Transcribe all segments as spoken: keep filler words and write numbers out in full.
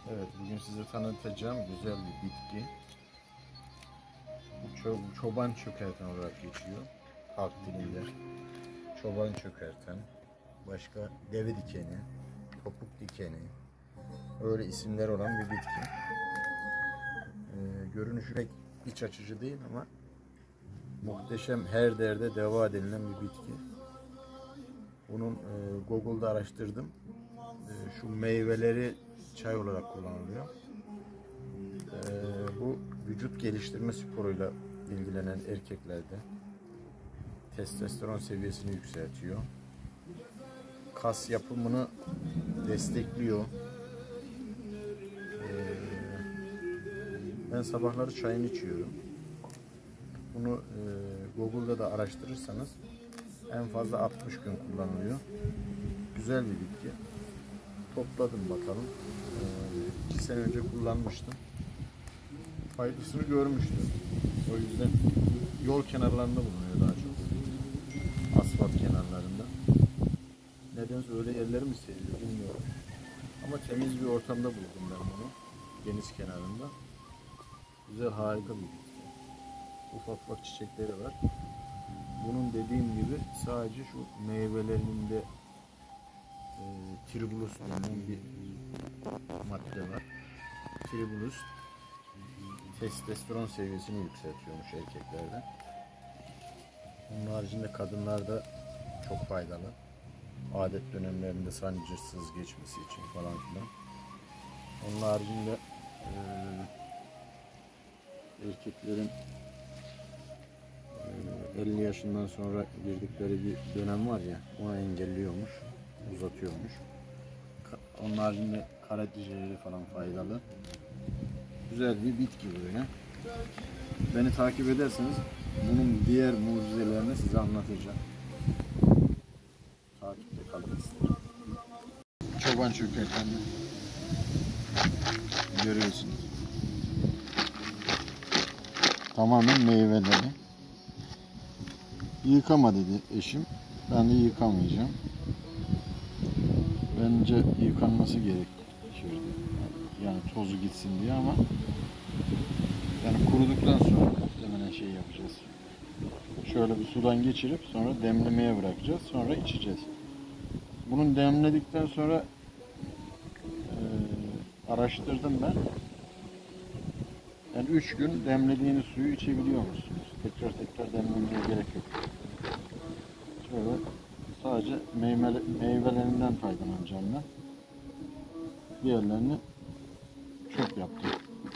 Evet, bugün size tanıtacağım güzel bir bitki. Bu ço çoban çökerten olarak geçiyor halk dilinde. Çoban çökerten, başka deve dikeni, topuk dikeni, öyle isimler olan bir bitki. Ee, görünüşü pek iç açıcı değil ama muhteşem, her derde deva denilen bir bitki. Bunun e, Google'da araştırdım. E, şu meyveleri çay olarak kullanılıyor. E, bu vücut geliştirme sporuyla ilgilenen erkeklerde testosteron seviyesini yükseltiyor. Kas yapımını destekliyor. E, ben sabahları çayını içiyorum. Bunu e, Google'da da araştırırsanız en fazla altmış gün kullanılıyor. Güzel bir bitki. Topladım bakalım. Ee, iki sene önce kullanmıştım. Faydasını görmüştüm. O yüzden yol kenarlarında bulunuyor daha çok. Asfalt kenarlarında. Nedense öyle yerleri mi seviyor bilmiyorum. Ama temiz bir ortamda buldum ben bunu. Deniz kenarında. Güzel, harika bir bitki. Ufak ufak çiçekleri var. Bunun dediğim gibi sadece şu meyvelerinde e, tribulus denen bir madde var. Tribulus testosteron seviyesini yükseltiyormuş erkeklerde. Onun haricinde kadınlarda çok faydalı. Adet dönemlerinde sancısız geçmesi için falan filan. Onun haricinde e, erkeklerin elli yaşından sonra girdikleri bir dönem var ya, onu engelliyormuş, uzatıyormuş. Onun haricinde karaciğerleri falan faydalı. Güzel bir bitki böyle. Beni takip ederseniz bunun diğer mucizelerini size anlatacağım. Takipte kalın isterim. Çoban çökerteni görüyorsunuz. Tamamen meyveleri. Yıkama dedi eşim. Ben de yıkamayacağım. Bence yıkanması gerek. Yani tozu gitsin diye ama yani kuruduktan sonra muhtemelen şey yapacağız. Şöyle bir sudan geçirip sonra demlemeye bırakacağız. Sonra içeceğiz. Bunun demledikten sonra e, araştırdım ben. Yani üç gün demlediğiniz suyu içebiliyor musunuz? Tekrar tekrar demlemeye gerek yok. Şöyle sadece meyve, meyvelerinden faydalanacağım ben. Diğerlerini çöp yaptım.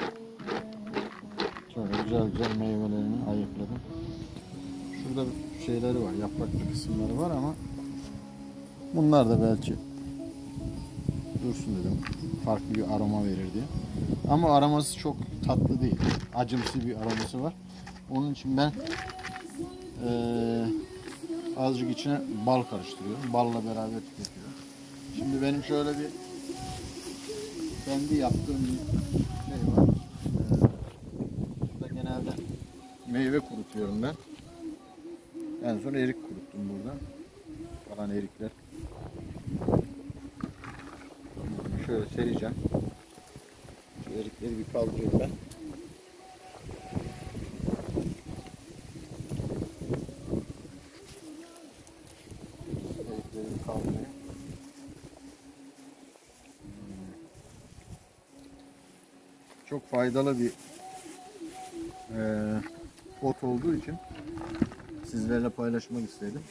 Şöyle güzel güzel meyvelerini ayıkladım. Şurada şeyleri var, yapraklı kısımları var ama bunlar da belki dursun dedim. Farklı bir aroma verir diye. Ama aroması çok tatlı değil. Acımsı bir aroması var. Onun için ben ee, azıcık içine bal karıştırıyorum. Balla beraber tüketiyorum. Şimdi benim şöyle bir kendi yaptığım bir şey var. Ee, burada genelde meyve kurutuyorum ben. En son erik kuruttum burada. Kalan erikler. Şöyle sereceğim. Şu erikleri bir kaldırıyorum ben. Erikleri bir kaldırıyorum. Çok faydalı bir e, ot olduğu için sizlerle paylaşmak istedim.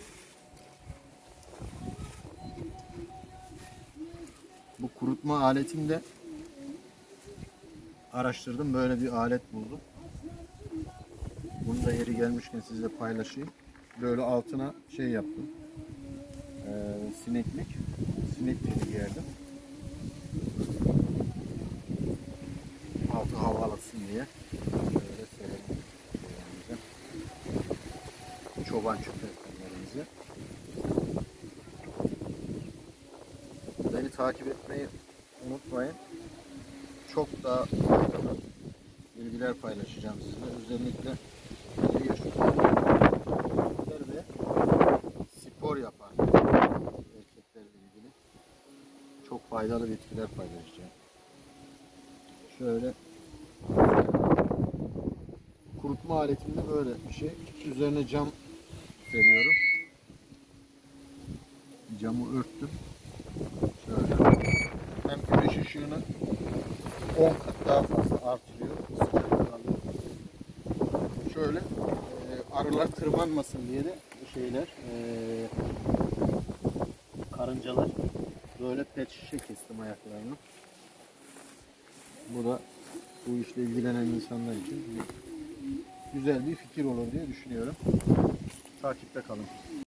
Bu kurutma aletini de araştırdım. Böyle bir alet buldum. Bunu da yeri gelmişken sizle paylaşayım. Böyle altına şey yaptım. Ee, sineklik. Sinek deli gerdim. Altı havalasın diye. Böyle serelim. Çoban çökertenlerimizi. Beni takip etmeyi unutmayın. Çok daha faydalı bilgiler paylaşacağım sizinle. Özellikle erkekler ve spor yapan erkeklerle ilgili çok faydalı bitkiler paylaşacağım. Şöyle kurutma aletinde böyle bir şey. Üzerine cam seriyorum. Camı örttüm. Şöyle. Hem güneş ışığını on kat daha fazla artırıyor. Şöyle e, arılar tırmanmasın diye de şeyler e, karıncalar böyle pet şişe kestim ayaklarını. Bu da bu işle ilgilenen insanlar için güzel bir fikir olur diye düşünüyorum. Takipte kalın.